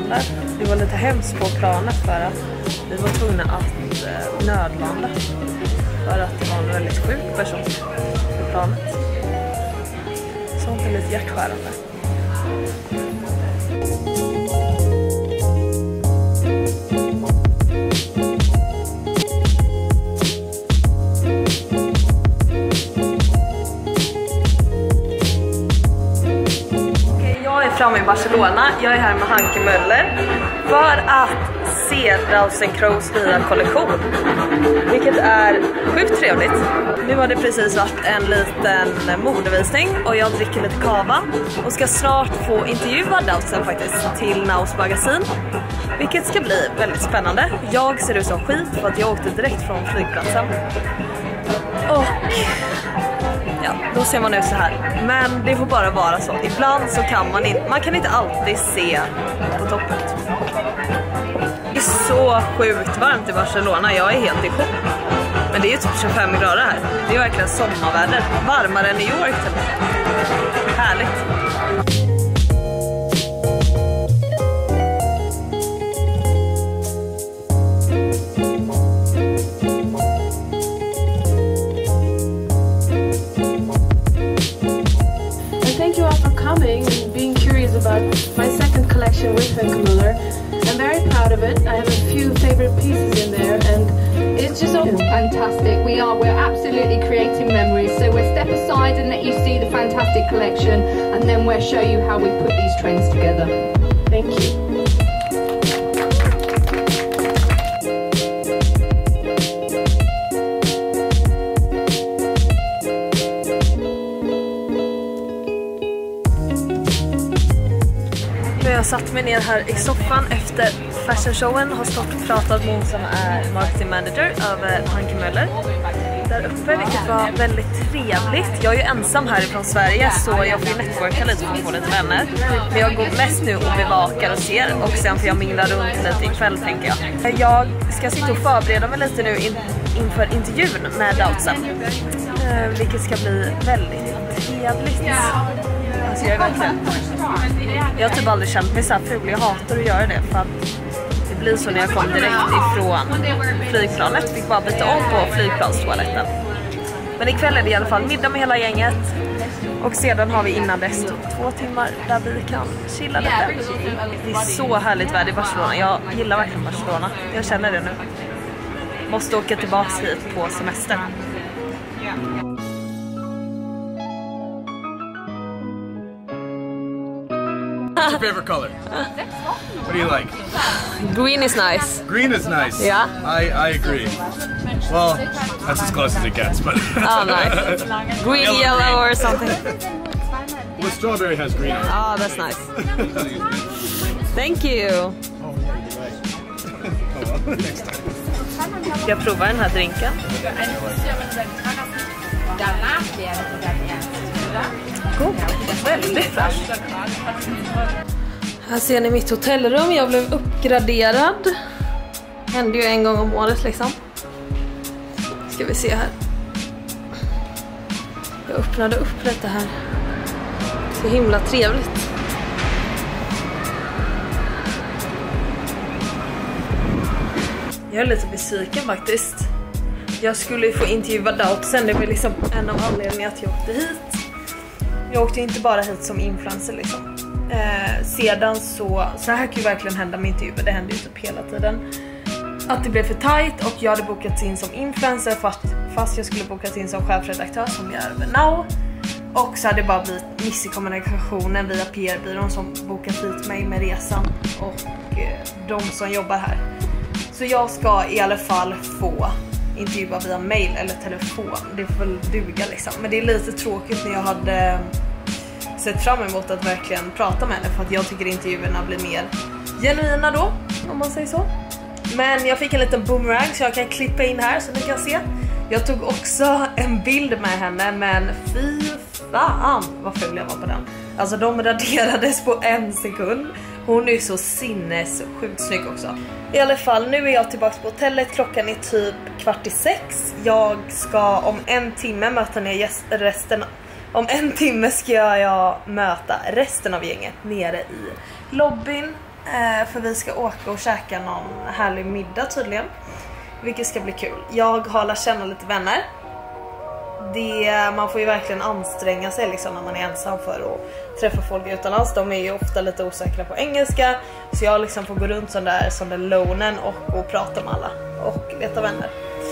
landar. Det var lite hemskt på planet för att vi var tvungna att nödlanda. För att det var en väldigt sjuk person på planet. Sånt är lite hjärtskärande. Framme i Barcelona. Jag är här med Hanke Möller för att se Douds & Crows nya kollektion, vilket är sjukt trevligt. Nu har det precis varit en liten modevisning och jag dricker lite kava och ska snart få intervjua Douds faktiskt till Naus magasin, vilket ska bli väldigt spännande. Jag ser ut som skit för att jag åkte direkt från flygplatsen och ja, då ser man ut så här. Men det får bara vara så. Ibland så kan man kan inte alltid se på toppen. Det är så sjukt varmt i Barcelona. Jag är helt i chock. Men det är ju typ 25 grader här. Det är verkligen sommarväder. Varmare än New York typ. Härligt. And being curious about my second collection with Hanke Möller. I'm very proud of it. I have a few favorite pieces in there and it's just all fantastic. We're absolutely creating memories, so we'll step aside and let you see the fantastic collection and then we'll show you how we put these trends together. Thank you. Jag satt mig ner här i soffan efter fashionshowen, har stått och pratat med hon som är marketing manager över Hanke Möller där uppe, vilket var väldigt trevligt. Jag är ju ensam härifrån Sverige så jag får ju networka lite för att få lite vänner. Men jag går mest nu och bevakar och ser och sen får jag mingla runt lite ikväll tänker jag. Jag ska sitta och förbereda mig lite nu inför intervjun med Douds, vilket ska bli väldigt trevligt. Alltså jag är verkligen... Jag har typ aldrig känt mig så här ful. Jag hatar att göra det för att det blir så när jag kom direkt ifrån flygplanet. Fick bara byta om på flygplanstoaletten. Men ikväll är det i alla fall middag med hela gänget. Och sedan har vi innan dess 2 timmar där vi kan chilla lite. Det är så härligt väder i Barcelona. Jag gillar verkligen Barcelona. Jag känner det nu. Måste åka tillbaka hit på semester. What's your favorite color? What do you like? Green is nice. Green is nice. Yeah. I agree. Well, that's as close as it gets, but... Oh, nice. Green, yellow or something. Well, strawberry has green on it. Oh, that's nice. Thank you. Oh, well, next time. Jag provar den här drinken. God. Väldigt fräsch. Här ser ni mitt hotellrum. Jag blev uppgraderad. Händer ju en gång om året liksom. Ska vi se här. Jag öppnade upp lite här. Så himla trevligt. Jag är lite besviken faktiskt. Jag skulle ju få intervjua Douds sen. Det var liksom en av anledningarna att jag åkte hit. Jag åkte inte bara hit som influencer liksom. Sedan så här kan ju verkligen hända med intervjuer. Det händer ju typ hela tiden. Att det blev för tight och jag hade bokats in som influencer fast jag skulle bokas in som chefredaktör som jag är över now. Och så hade det bara blivit miss i kommunikationen via PR-byrån som bokat hit mig med resan och de som jobbar här. Så jag ska i alla fall få intervjua via mail eller telefon. Det får väl duga liksom. Men det är lite tråkigt när jag hade sett fram emot att verkligen prata med henne. För att jag tycker intervjuerna blir mer genuina då, om man säger så. Men jag fick en liten boomerang så jag kan klippa in här så ni kan se. Jag tog också en bild med henne, men fy fan vad ful jag var på den. Alltså de raderades på 1 sekund. Hon är så sinnessjukt snygg också. I alla fall, nu är jag tillbaka på hotellet. Klockan är typ 5:15. Jag ska om 1 timme möta ner resten. Om 1 timme ska jag möta resten av gänget nere i lobbyn. För vi ska åka och käka någon härlig middag tydligen. Vilket ska bli kul. Jag har lärt känna lite vänner. Man får ju verkligen anstränga sig liksom när man är ensam för att träffa folk utomlands. De är ju ofta lite osäkra på engelska. Så jag liksom får gå runt som där lonen och prata med alla. Och leta vänner.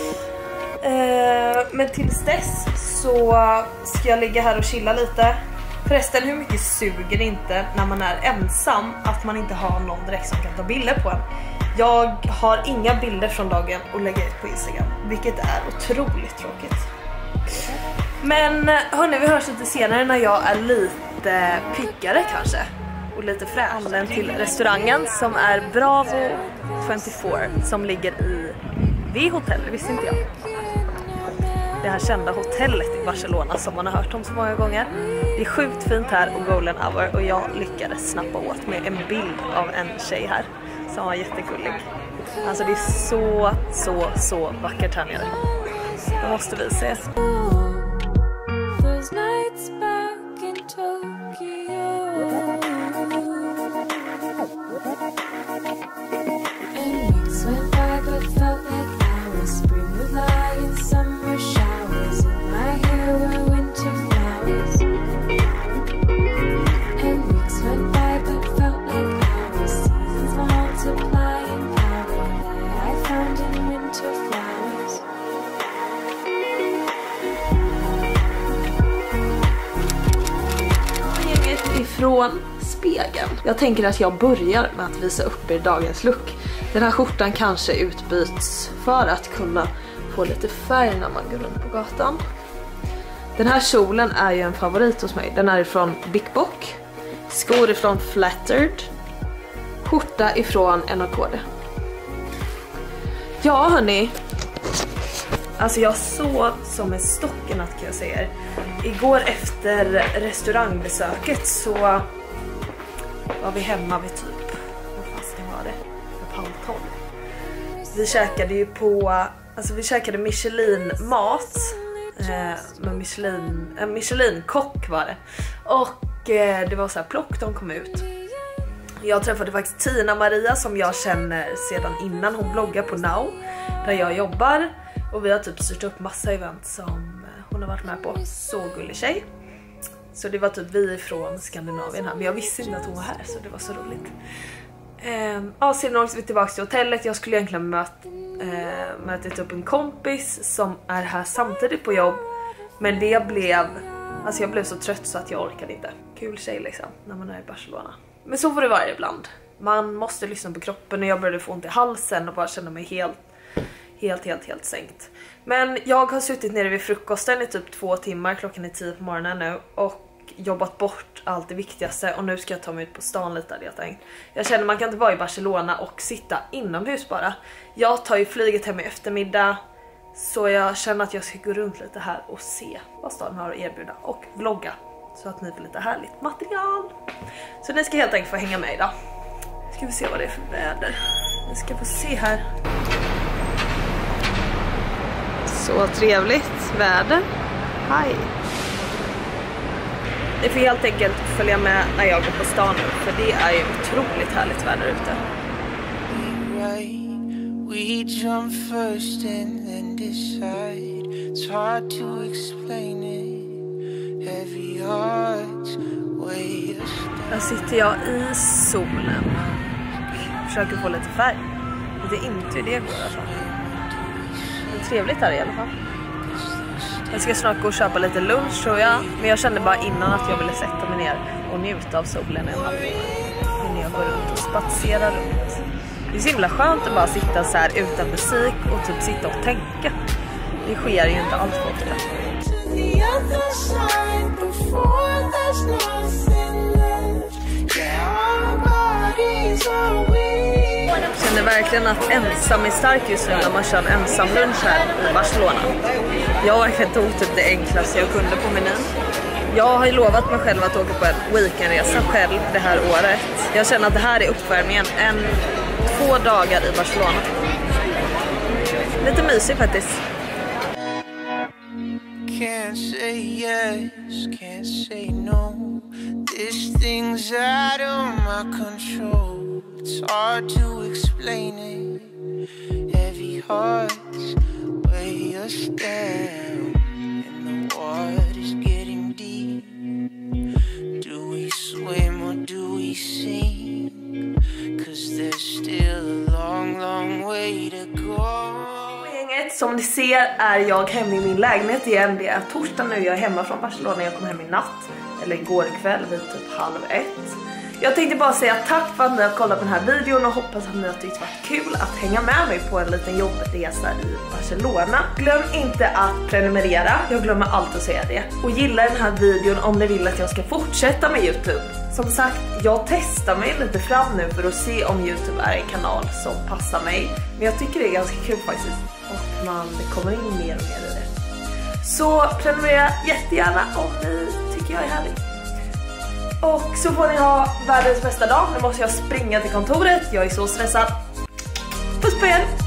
Men tills dess så ska jag ligga här och chilla lite. Förresten, hur mycket suger det inte när man är ensam att man inte har någon direkt som kan ta bilder på en. Jag har inga bilder från dagen att lägga ut på Instagram, vilket är otroligt tråkigt. Men hörni, vi hörs lite senare när jag är lite piggare kanske. Och lite fräsch. Till restaurangen som är Bravo 24 som ligger vid hotellet, visste inte jag. Det här kända hotellet i Barcelona som man har hört om så många gånger. Det är sjukt fint här och golden hour och jag lyckades snappa åt med en bild av en tjej här som var jättegullig. Alltså det är så vackert här nere. Det måste vi se. Från spegeln. Jag tänker att jag börjar med att visa upp er dagens look. Den här skjortan kanske utbyts för att kunna få lite färg när man går runt på gatan. Den här kjolen är ju en favorit hos mig. Den är ifrån Big Bock. Skor ifrån Flattered. Skjorta ifrån NKD. Ja hörni. Alltså jag sov som en stocken att kan jag säga er. Igår efter restaurangbesöket så var vi hemma vid typ, vad fasen var det? På halv 12. Vi käkade ju vi käkade Michelin-mat. Med Michelin-kock var det. Och det var så här plock, de kom ut. Jag träffade faktiskt Tina Maria som jag känner sedan innan. Hon bloggar på Now där jag jobbar. Och vi har typ styrt upp massa event som hon har varit med på. Så gullig tjej. Så det var typ vi från Skandinavien här. Men jag visste inte att hon var här så det var så roligt. Sedan åkte vi tillbaka till hotellet. Jag skulle egentligen möta upp en kompis som är här samtidigt på jobb. Men det blev... Alltså jag blev så trött så att jag orkade inte. Kul tjej liksom när man är i Barcelona. Men så får det vara ibland. Man måste lyssna på kroppen och jag började få ont i halsen och bara känna mig helt sänkt. Men jag har suttit nere vid frukosten i typ 2 timmar, klockan är 10 på morgonen nu och jobbat bort allt det viktigaste och nu ska jag ta mig ut på stan lite hade jag tänkt. Jag känner man kan inte vara i Barcelona och sitta inomhus bara. Jag tar ju flyget hem i eftermiddag så jag känner att jag ska gå runt lite här och se vad staden har att erbjuda och vlogga så att ni får lite härligt material. Så ni ska helt enkelt få hänga med idag. Ska vi se vad det är för väder. Ni ska få se här. Så trevligt väder. Hej. Ni får helt enkelt följa med när jag går på stan nu. För det är ju otroligt härligt väder ute. We jump first and then decide. It's hard to explain it. Heavy hearts weigh us down. Där sitter jag i solen. Försöker få lite färg. Det är inte det går alltså. Trevligt här i alla fall. Jag ska snart gå och köpa lite lunch tror jag. Men jag kände bara innan att jag ville sätta mig ner och njuta av solen en halvtimme. Innan jag går runt och spatserar runt. Det är så himla skönt att bara sitta så här utan musik och typ sitta och tänka. Det sker ju inte allt för ofta. Jag känner verkligen att ensam är stark just nu när man kör en ensam lunch här i Barcelona. Jag verkligen tog typ det enklaste jag kunde på menyn. Jag har ju lovat mig själv att åka på en weekendresa själv det här året. Jag känner att det här är uppvärmningen. 2 dagar i Barcelona. Lite mysigt faktiskt. Can't say yes, can't say no. This thing's out of my control. It's hard to explain it. Heavy hearts weigh us down, and the water's getting deep. Do we swim or do we sink? 'Cause there's still a long, long way to go. Som ni ser är jag hemma i min lägenhet igen. Det är torsdag nu, jag är hemma från Barcelona. Jag kom hem i natt, eller igår kväll vid typ 12:30. Jag tänkte bara säga tack för att ni har kollat på den här videon och hoppas att ni har tyckt det varit kul att hänga med mig på en liten jobbresa i Barcelona. Glöm inte att prenumerera, jag glömmer alltid att säga det. Och gilla den här videon om ni vill att jag ska fortsätta med YouTube. Som sagt, jag testar mig lite fram nu för att se om YouTube är en kanal som passar mig. Men jag tycker det är ganska kul faktiskt. Och det kommer in mer och mer i det. Så prenumerera jättegärna om ni tycker jag är härlig. Och så får ni ha världens bästa dag. Nu måste jag springa till kontoret. Jag är så stressad. Puss på er!